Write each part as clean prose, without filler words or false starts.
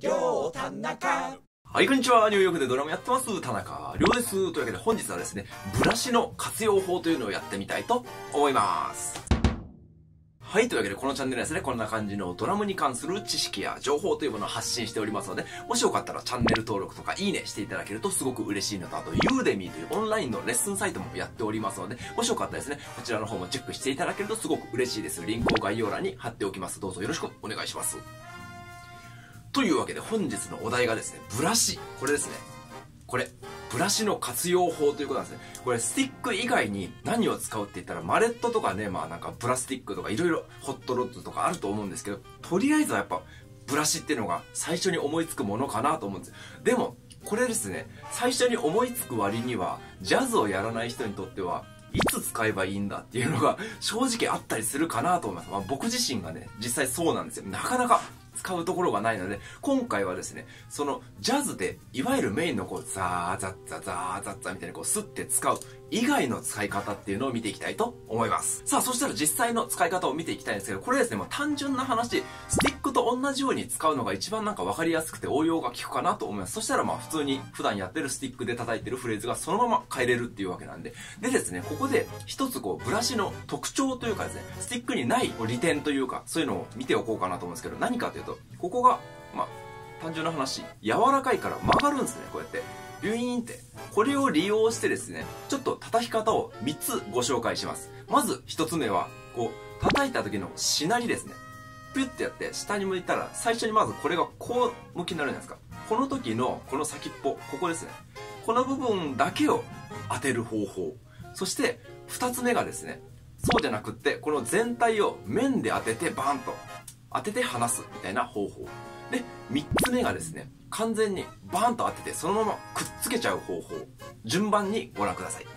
両田中。 はい、こんにちは。ニューヨークでドラムやってます、田中亮です。というわけで本日はですね、ブラシの活用法というのをやってみたいと思います。はい、というわけでこのチャンネルはですね、こんな感じのドラムに関する知識や情報というものを発信しておりますので、もしよかったらチャンネル登録とかいいねしていただけるとすごく嬉しいのと、あと Udemy というオンラインのレッスンサイトもやっておりますので、もしよかったらですね、こちらの方もチェックしていただけるとすごく嬉しいです。リンクを概要欄に貼っておきます。どうぞよろしくお願いします。というわけで本日のお題がですね、ブラシ。これですね。これ、ブラシの活用法ということなんですね。これ、スティック以外に何を使うって言ったら、マレットとかね、まあなんかプラスティックとかいろいろホットロッドとかあると思うんですけど、とりあえずはやっぱ、ブラシっていうのが最初に思いつくものかなと思うんです。でも、これですね、最初に思いつく割には、ジャズをやらない人にとっては、いつ使えばいいんだっていうのが正直あったりするかなと思います。まあ僕自身がね、実際そうなんですよ。なかなか使うところがないので、今回はですね、そのジャズで、いわゆるメインのこう、ザーザッザザーザッザみたいにこう、スッて使う以外の使い方っていうのを見ていきたいと思います。さあ、そしたら実際の使い方を見ていきたいんですけど、これですね、もう単純な話、スティックと同じように使うのが一番なんかわかりやすくて応用が効くかなと思います。そしたらまあ普通に普段やってるスティックで叩いてるフレーズがそのまま変えれるっていうわけなんで。でですね、ここで一つこう、ブラシの特徴というかですね、スティックにない利点というか、そういうのを見ておこうかなと思うんですけど、何かというと、ここが、まあ、単純な話、柔らかいから曲がるんですね、こうやって。ビュイーンって。これを利用してですね、ちょっと叩き方を3つご紹介します。まず1つ目は、こう、叩いた時のしなりですね。ピュッてやって下に向いたら、最初にまずこれがこう向きになるじゃないですか。この時のこの先っぽ、ここですね。この部分だけを当てる方法。そして2つ目がですね、そうじゃなくって、この全体を面で当ててバーンと当てて離すみたいな方法。で、3つ目がですね、完全にバーンと当ててそのままくっつけちゃう方法。順番にご覧ください。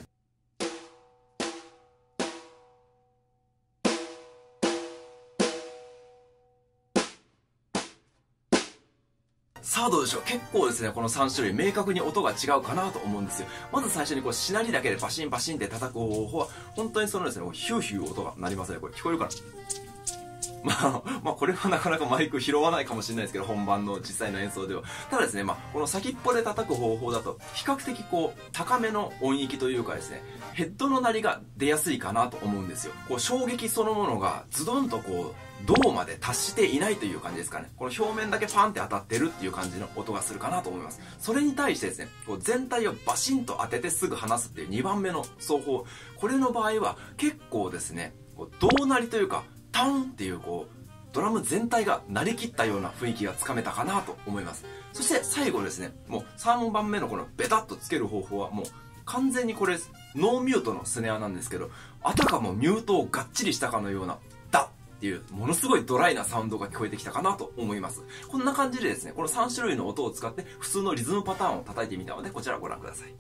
さあどうでしょう。結構ですね、この3種類明確に音が違うかなと思うんですよ。まず最初にこうしなりだけでバシンバシンって叩く方法は、本当にそのですね、ヒューヒュー音が鳴りますね。これ聞こえるかな。まあこれはなかなかマイク拾わないかもしれないですけど、本番の実際の演奏では。ただですね、この先っぽで叩く方法だと、比較的こう、高めの音域というかですね、ヘッドの鳴りが出やすいかなと思うんですよ。こう、衝撃そのものがズドンとこう、胴まで達していないという感じですかね。この表面だけパンって当たってるっていう感じの音がするかなと思います。それに対してですね、こう全体をバシンと当ててすぐ離すっていう2番目の奏法。これの場合は結構ですね、こう胴鳴りというか、タンっていうこう、ドラム全体が鳴り切ったような雰囲気がつかめたかなと思います。そして最後ですね、もう3番目のこのベタッとつける方法はもう完全にこれノーミュートのスネアなんですけど、あたかもミュートをがっちりしたかのようなダッっていうものすごいドライなサウンドが聞こえてきたかなと思います。こんな感じでですね、この3種類の音を使って普通のリズムパターンを叩いてみたので、こちらをご覧ください。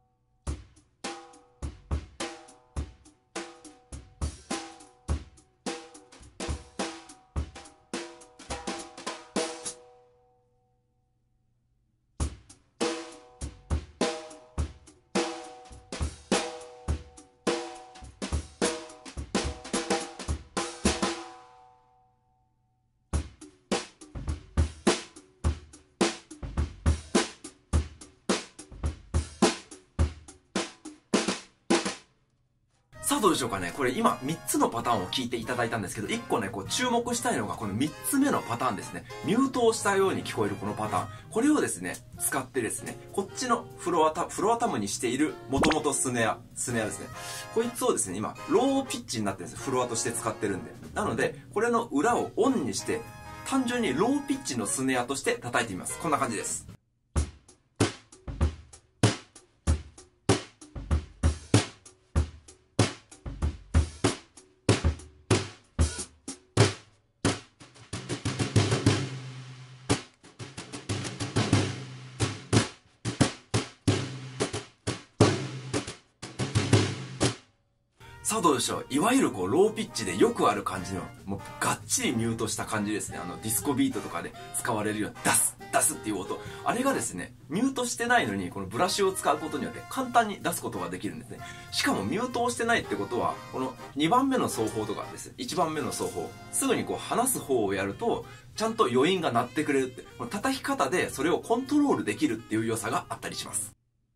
さあどうでしょうかね。これ今3つのパターンを聞いていただいたんですけど、1個ね、こう注目したいのがこの3つ目のパターンですね。ミュートをしたように聞こえるこのパターン。これをですね、使ってですね、こっちのフロアタムにしている元々スネアですね。こいつをですね、今、ローピッチになってるんです。フロアとして使ってるんで。なので、これの裏をオンにして、単純にローピッチのスネアとして叩いてみます。こんな感じです。さあどうでしょう。いわゆるこうローピッチでよくある感じの、もうがっちりミュートした感じですね。ディスコビートとかで使われるようなダス出すっていう音、あれがですね、ミュートしてないのにこのブラシを使うことによって簡単に出すことができるんですね。しかもミュートをしてないってことは、この2番目の奏法とかですね、1番目の奏法、すぐにこう離す方をやると、ちゃんと余韻が鳴ってくれるって、この叩き方でそれをコントロールできるっていう良さがあったりします。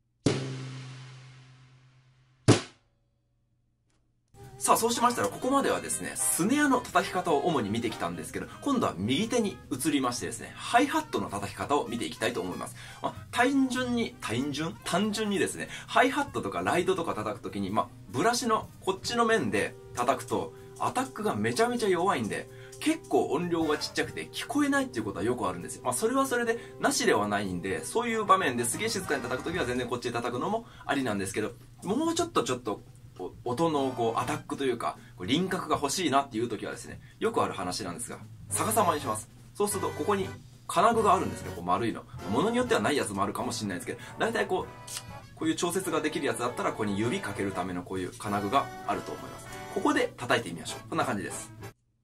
さあ、そうしましたら、ここまではですね、スネアの叩き方を主に見てきたんですけど、今度は右手に移りましてですね、ハイハットの叩き方を見ていきたいと思います。単純にですね、ハイハットとかライドとか叩くときに、ブラシのこっちの面で叩くと、アタックがめちゃめちゃ弱いんで、結構音量がちっちゃくて聞こえないっていうことはよくあるんですよ。それはそれでなしではないんで、そういう場面ですげえ静かに叩くときは全然こっちで叩くのもありなんですけど、もうちょっと音のアタックというか輪郭が欲しいなっていう時はですね、よくある話なんですが、逆さまにします。そうするとここに金具があるんですね、丸いの。ものによってはないやつもあるかもしれないですけど、大体こういう調節ができるやつだったら、ここに指かけるためのこういう金具があると思います。ここで叩いてみましょう。こんな感じです。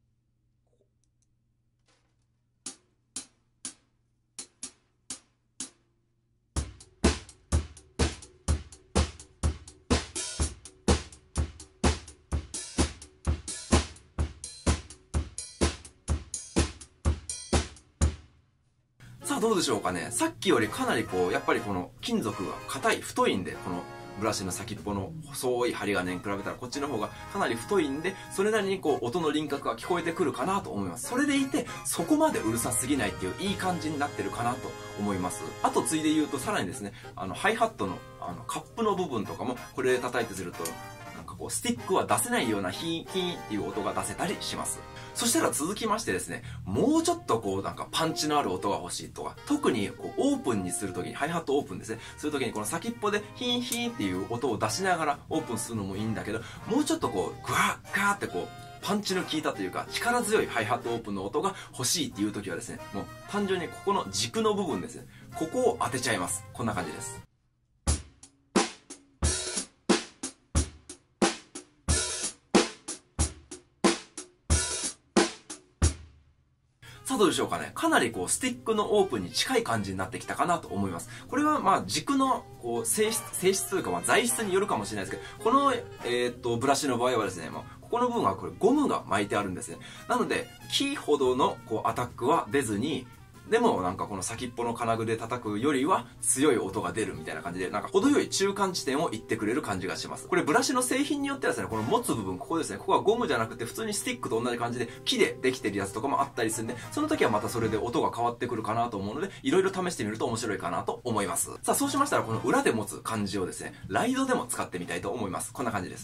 さあどうでしょうかね。さっきよりかなりやっぱりこの金属が硬い、太いんで、このブラシの先っぽの細い針金に比べたらこっちの方がかなり太いんで、それなりに音の輪郭が聞こえてくるかなと思います。それでいて、そこまでうるさすぎないっていういい感じになってるかなと思います。あとついで言うと、さらにですね、ハイハットのカップの部分とかもこれで叩いてすると、スティックは出せないようなヒーヒーっていう音が出せたりします。そしたら続きましてですね、もうちょっとパンチのある音が欲しいとか、特にオープンにするときに、ハイハットオープンですね、するときにこの先っぽでヒーヒーっていう音を出しながらオープンするのもいいんだけど、もうちょっとグワッガーってパンチの効いたというか力強いハイハットオープンの音が欲しいっていうときはですね、もう単純にここの軸の部分ですね、ここを当てちゃいます。こんな感じです。さあどうでしょうかね。かなりスティックのオープンに近い感じになってきたかなと思います。これは軸の性質というか材質によるかもしれないですけど、この、ブラシの場合はですね、ここの部分はゴムが巻いてあるんですね。なので、キーほどのアタックは出ずに、でもこの先っぽの金具で叩くよりは強い音が出るみたいな感じで、程よい中間地点を言ってくれる感じがします。これブラシの製品によってはですね、この持つ部分、ここですね、ここはゴムじゃなくて普通にスティックと同じ感じで木でできてるやつとかもあったりするんで、その時はまたそれで音が変わってくるかなと思うので、いろいろ試してみると面白いかなと思います。さあそうしましたら、この裏で持つ感じをですね、ライドでも使ってみたいと思います。こんな感じです。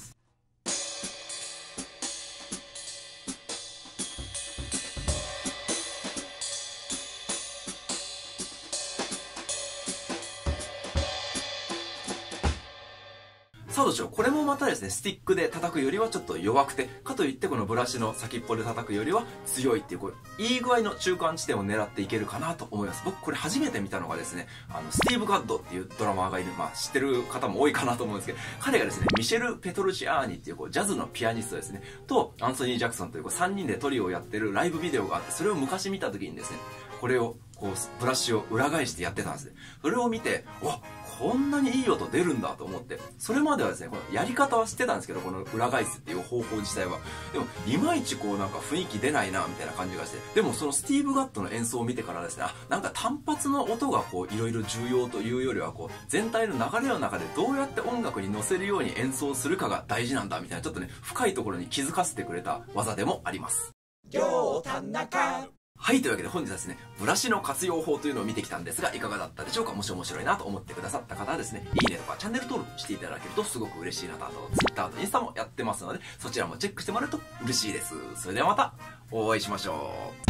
さあどうしよう。これもまたですね、スティックで叩くよりはちょっと弱くて、かといってこのブラシの先っぽで叩くよりは強いっていう、いい具合の中間地点を狙っていけるかなと思います。僕これ初めて見たのがですね、スティーブ・ガッドっていうドラマーがいる、知ってる方も多いかなと思うんですけど、彼がですね、ミシェル・ペトルチアーニっていうジャズのピアニストですね、とアンソニー・ジャクソンという3人でトリオをやってるライブビデオがあって、それを昔見た時にですね、これをブラシを裏返してやってたんですね。それを見て、こんなにいい音出るんだと思って、それまではですね、このやり方は知ってたんですけど、この裏返すっていう方法自体は。でも、いまいち雰囲気出ないな、みたいな感じがして。でも、そのスティーブ・ガッドの演奏を見てからですね、単発の音がいろいろ重要というよりは、全体の流れの中でどうやって音楽に乗せるように演奏するかが大事なんだ、みたいな、ちょっとね、深いところに気づかせてくれた技でもあります。はい、というわけで本日はですね、ブラシの活用法というのを見てきたんですが、いかがだったでしょうか。もし面白いなと思ってくださった方はですね、いいねとかチャンネル登録していただけるとすごく嬉しいなと、あと Twitter とインスタもやってますので、そちらもチェックしてもらえると嬉しいです。それではまたお会いしましょう。